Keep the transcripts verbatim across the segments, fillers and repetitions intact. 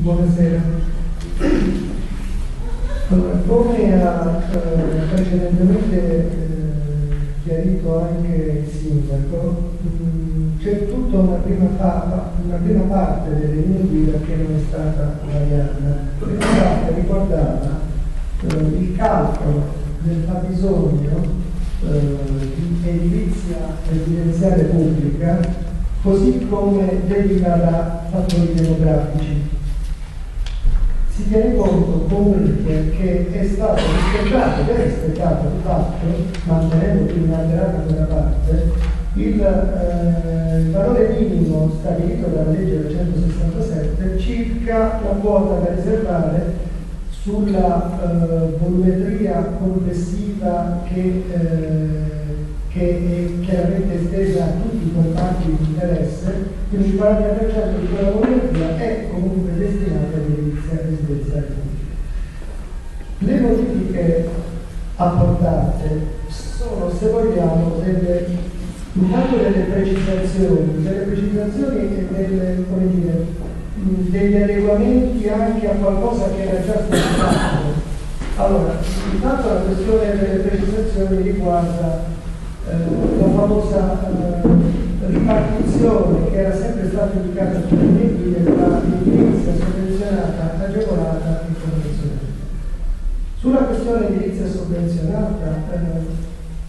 Buonasera. Allora, come ha eh, precedentemente eh, chiarito anche il sindaco, c'è tutta una prima, pa una prima parte delle linee guida che non è stata variata. La prima parte riguardava eh, il calcolo del fabbisogno eh, di edilizia residenziale pubblica, così come dedica da fattori demografici. Si tiene conto comunque che è stato rispettato, ed è rispettato di fatto, mantenendo più inalterata quella parte, il, eh, il valore minimo stabilito dalla legge del centosessantasette circa la quota da riservare sulla eh, volumetria complessiva che, eh, che è chiaramente estesa a tutti i comparti di interesse, quindi il quaranta per cento di quella volumetria è comunque destinata all'edilizia residenziale pubblica. Le modifiche apportate sono, se vogliamo, delle, intanto delle precisazioni, delle precisazioni e delle, come dire, degli adeguamenti anche a qualcosa che era già stato fatto. Allora, intanto la questione delle precisazioni riguarda eh, la famosa eh, ripartizione che era sempre stata indicata sulle linee guida tra l'edilizia sovvenzionata, agevolata e convenzionata. Sulla questione edilizia sovvenzionata, eh,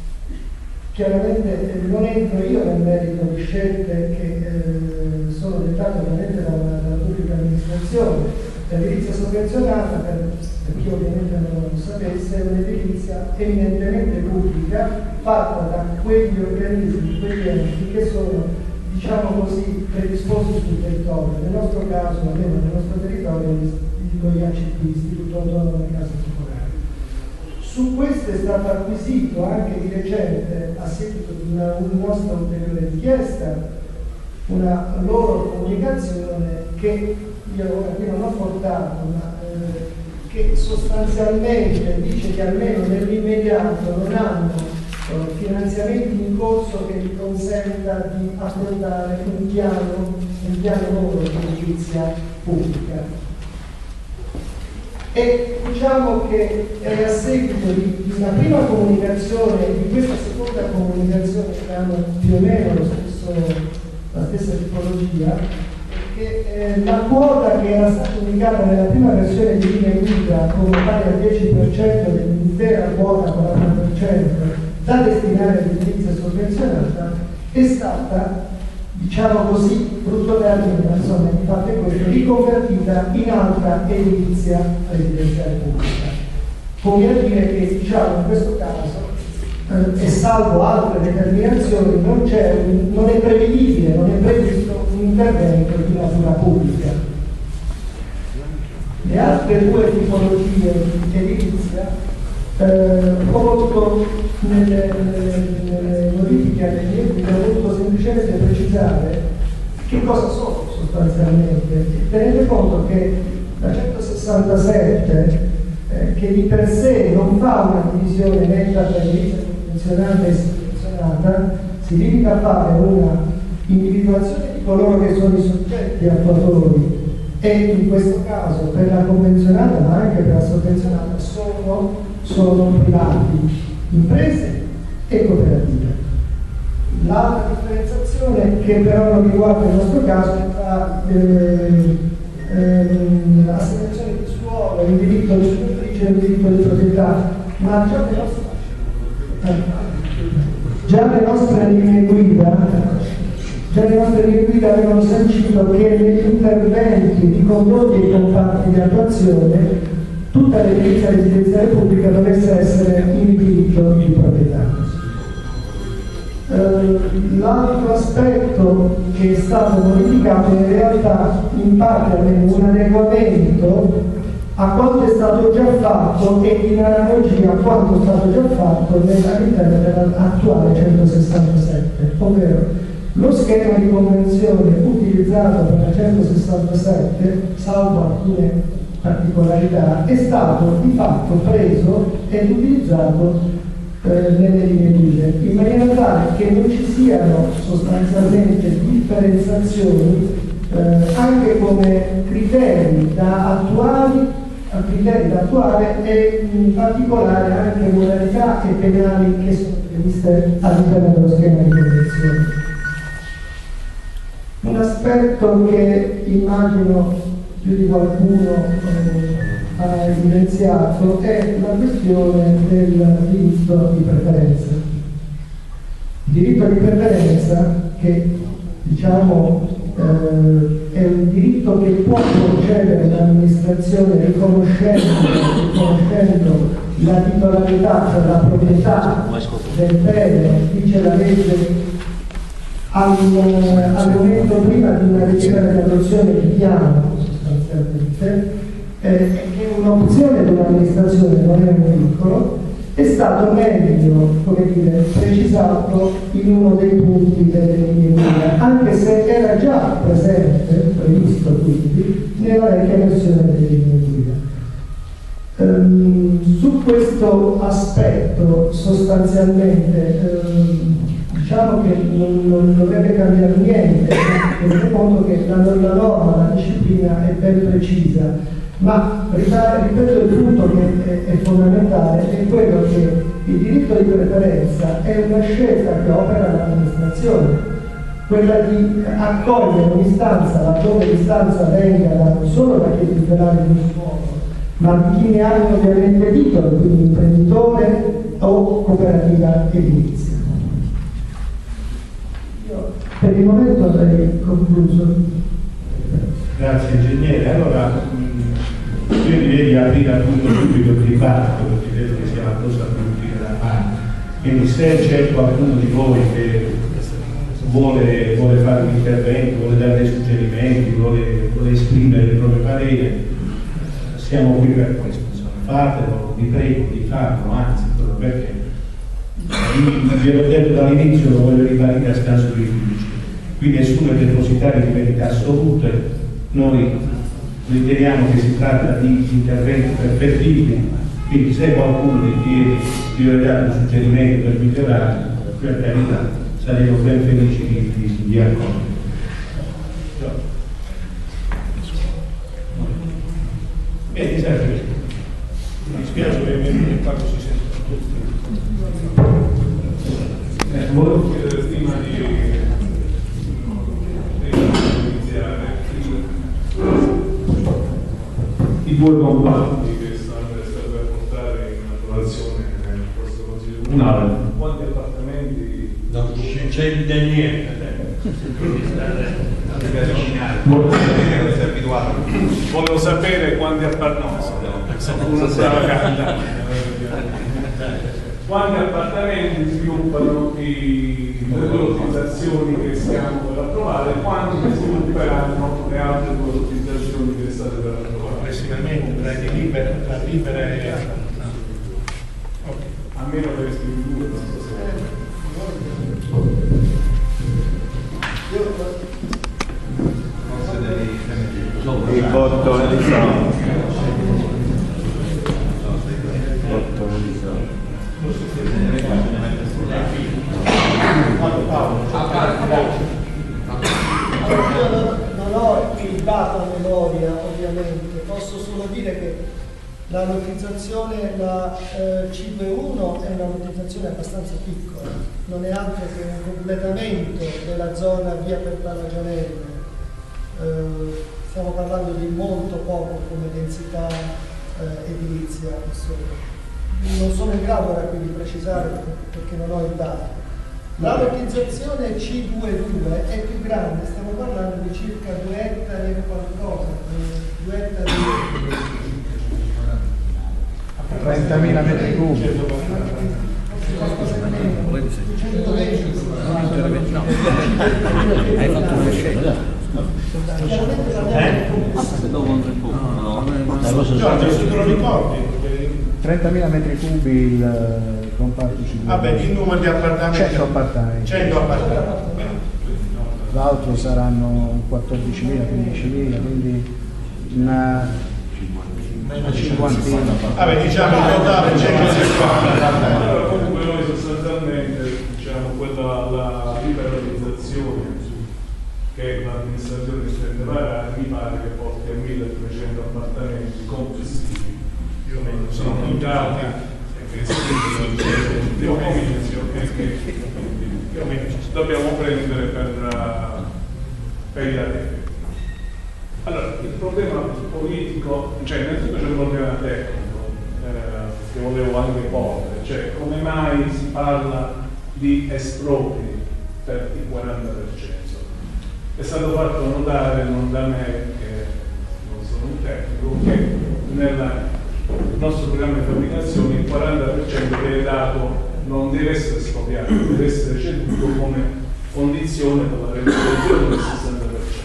chiaramente eh, non entro io nel merito di scelte che eh, sono dettate ovviamente dalla, dalla pubblica amministrazione. L'edilizia sovvenzionata, per, per chi ovviamente non lo sapesse, è un'edilizia eminentemente pubblica fatta da quegli organismi, quegli enti che sono, diciamo così, predisposti sul territorio. Nel nostro caso, almeno nel nostro territorio, dico gli A C P, Istituto Autonomo di Case Popolari. Su questo è stato acquisito anche di recente, a seguito di una, una nostra ulteriore richiesta, una loro comunicazione che io ora qui non ho portato, ma eh, che sostanzialmente dice che almeno nell'immediato non hanno eh, finanziamenti in corso che gli consenta di affrontare un piano, un piano nuovo di edilizia pubblica. E diciamo che è a seguito di, di una prima comunicazione e di questa seconda comunicazione che hanno più o meno lo stesso, la stessa tipologia, che eh, la quota che era stata indicata nella prima versione di linea guida come pari al dieci per cento dell'intera quota quaranta per cento da destinare all'edilizia sovvenzionata è stata, diciamo così, frutto termine, insomma, di fatto è questo, riconvertita in altra edilizia residenziale pubblica. Conviene dire che, diciamo, in questo caso, eh, e salvo altre determinazioni, non, c'è un, non è prevedibile, non è previsto un intervento di natura pubblica. Le altre due tipologie di edilizia eh, ho voluto nelle, nelle, nelle modifiche alle linee guida, ho voluto semplicemente precisare che cosa sono sostanzialmente. Tenete conto che la centosessantasette eh, che di per sé non fa una divisione netta tra edilizia convenzionata e istituzionata, si limita a fare una individuazione di coloro che sono i soggetti attuatori e in questo caso per la convenzionata ma anche per la sovvenzionata sono, sono privati, imprese e cooperative. L'altra differenziazione che però non riguarda il nostro caso è tra eh, ehm, l'assegnazione di suolo, il diritto di superficie e il diritto di proprietà, ma già le nostre, eh, già le nostre linee guida Già le nostre linee guida avevano sancito che negli interventi di condotti e comparti di attuazione tutta l'edilizia residenziale pubblica dovesse essere in diritto di proprietà. Eh, l'altro aspetto che è stato modificato è in realtà in parte almeno un adeguamento a quanto è stato già fatto e in analogia a quanto è stato già fatto all'interno dell'attuale centosessantasette, ovvero lo schema di convenzione utilizzato per la centosessantasette, salvo alcune particolarità, è stato di fatto preso ed utilizzato eh, nelle linee guida, in maniera tale che non ci siano sostanzialmente differenziazioni eh, anche come criteri da attuare criteri da attuare e in particolare anche modalità e penali che sono previste all'interno dello schema di convenzione. Un aspetto che immagino più di qualcuno eh, ha evidenziato è la questione del diritto di preferenza. Il diritto di preferenza che diciamo eh, è un diritto che può concedere l'amministrazione riconoscendo, riconoscendo la titolarità, cioè la proprietà del bene, dice la legge, al, al momento prima di una decisione di adozione di piano, sostanzialmente, eh, che è un'opzione dell'amministrazione, non è un vincolo, è stato meglio, come dire, precisato in uno dei punti delle linee guida, anche se era già presente, previsto quindi, nella vecchia versione delle linee guida. Um, su questo aspetto sostanzialmente um, diciamo che non, non dovrebbe cambiare niente, tenendo conto che la, la norma, la disciplina è ben precisa. Ma ripeto, il punto che è, è fondamentale è quello che il diritto di preferenza è una scelta che opera l'amministrazione, quella di accogliere un'istanza laddove l'istanza venga da, non solo da chi titolare di un suolo, ma di chi ne ha ovviamente titolo, quindi imprenditore o cooperativa edilizia. Io per il momento avrei concluso. Grazie ingegnere. Allora, io direi di aprire appunto subito il dibattito, perché credo che sia la cosa più utile da fare. Quindi se c'è qualcuno di voi che vuole, vuole fare un intervento, vuole dare dei suggerimenti, vuole, vuole esprimere il proprio parere, siamo qui per questo. Insomma, fatelo, vi prego di farlo, anzi, proprio perché vi ho detto dall'inizio, lo voglio ribadire a scanso di fiducia. Qui nessuno è depositario di verità assolute, noi riteniamo che si tratta di interventi perfettibili, quindi se qualcuno ritiene di aver dato un suggerimento per migliorare, per carità, saremo ben felici di, di, di accogliere. Bene, serve. Mi dispiace che il fatto si senta tutti. Eh, volevo chiedere prima di iniziare i due compatti che stanno per portare in approvazione nel prossimo Consiglio Comunale. Quanti appartamenti? Non c'è niente. Volevo sapere quanti appartamenti. Quanti appartamenti sviluppano i, le lottizzazioni che stiamo per approvare, quanti svilupperanno le altre lottizzazioni che state per approvare? Complessivamente tra le libere, tra libere e okay. A meno che resti due, non so se il bottone di soldi. Bottone di soldi. Non ho il dato a memoria, ovviamente, posso solo dire che la lottizzazione, la eh, C due uno è una lottizzazione abbastanza piccola, non è altro che un completamento della zona via per la Ragionella. Eh, stiamo parlando di molto poco come densità eh, edilizia, insomma. Non sono in grado ora qui di precisare perché non ho il dato. La lottizzazione C due due è più grande, stiamo parlando di circa due ettari e qualcosa, due ettari trentamila metri cubi. Hai fatto una scelta? Se te lo ricordi? trentamila metri cubi il comparto C due. Vabbè, il numero di appartamenti. cento appartamenti. cento appartamenti. L'altro saranno quattordicimila, quindicimila, quindi una, una cinquantina. Vabbè, diciamo in totale centocinquanta. Allora, comunque noi sostanzialmente diciamo quella la liberalizzazione che l'amministrazione intende pagare, mi pare che porti a milletrecento appartamenti complessivi, più o meno sono puntati e che più o meno dobbiamo prendere per, per i dati. Allora, il problema politico, cioè innanzitutto c'è un problema tecnico eh, che volevo anche porre, cioè come mai si parla di espropri per il quaranta per cento? È stato fatto notare, non da me, che non sono un tecnico, che nel nostro programma di fabbricazione il quaranta per cento che è dato non deve essere espropriato, deve essere ceduto come condizione per la realizzazione del sessanta per cento.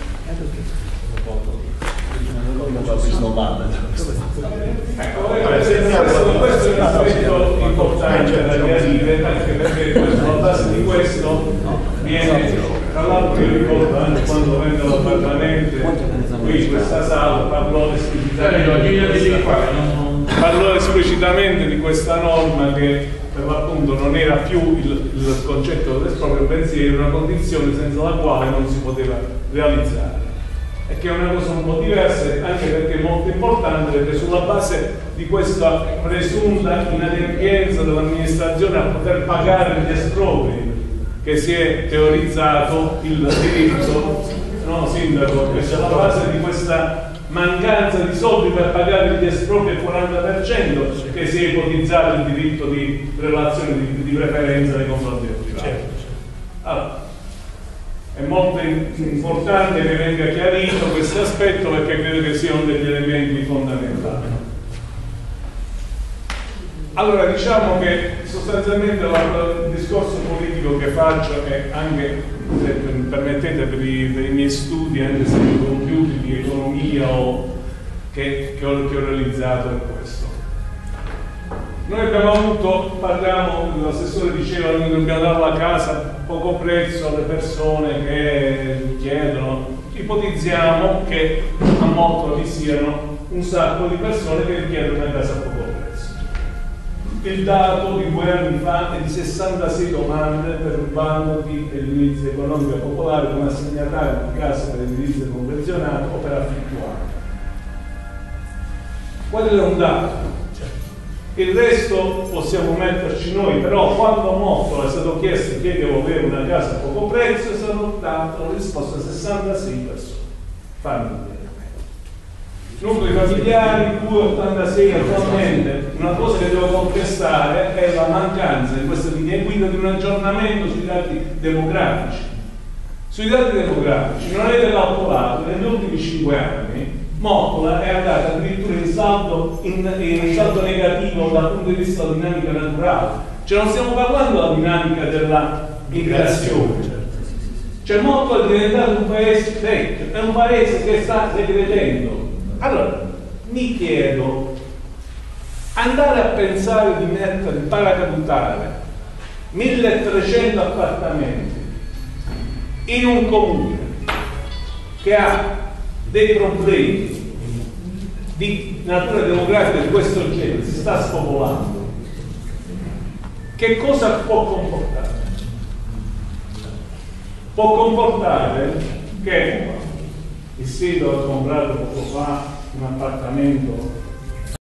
Ecco, questo è un aspetto importante da chiarire, anche perché sulla base di questo viene, tra l'altro io ricordo anche quando vendo l'appartamento qui in questa sala parlò esplicitamente, parlò esplicitamente di questa norma che per l'appunto non era più il, il concetto dell'esproprio, bensì era una condizione senza la quale non si poteva realizzare. E che è una cosa un po' diversa, anche perché è molto importante, perché sulla base di questa presunta inadempienza dell'amministrazione a poter pagare gli espropri che si è teorizzato il diritto, no Sindaco, che sulla base di questa mancanza di soldi per pagare gli espropri al quaranta per cento che si è ipotizzato il diritto di relazione di, di preferenza nei confronti del privato. Allora, è molto importante che venga chiarito questo aspetto, perché credo che sia uno degli elementi fondamentali. Allora, diciamo che sostanzialmente il discorso politico che faccio è anche, se mi permettete, per i, per i miei studi, anche se compiuti di economia o che, che, ho, che ho realizzato è questo. Noi abbiamo avuto, parliamo, l'assessore diceva, noi dobbiamo dare la casa a poco prezzo alle persone che chiedono, ipotizziamo che a Mottola vi siano un sacco di persone che richiedono una casa a poco prezzo. Il dato di due anni fa è di sessantasei domande per un bando di edilizia economica popolare con assegnatario di casa per edilizia convenzionata o per affittuare. Quello è un dato. Il resto possiamo metterci noi, però quando Mottola è stato chiesto chi è che voleva una casa a poco prezzo, è stato dato la risposta a sessantasei persone, famiglie. Nuclei familiari, duecentoottantasei attualmente. Una cosa che devo contestare è la mancanza in questa linea guida di un aggiornamento sui dati demografici. Sui dati demografici non avete calcolato negli ultimi cinque anni Mottola è andata addirittura in saldo, in, in saldo negativo dal punto di vista della dinamica naturale. Cioè non stiamo parlando della dinamica della migrazione. Cioè Mottola è diventato un paese vecchio, è un paese che sta regredendo. Allora, mi chiedo, andare a pensare di mettere, di paracadutare milletrecento appartamenti in un comune che ha dei problemi di natura demografica di questo genere, si sta spopolando, che cosa può comportare? Può comportare che il sindaco ha comprato poco fa un appartamento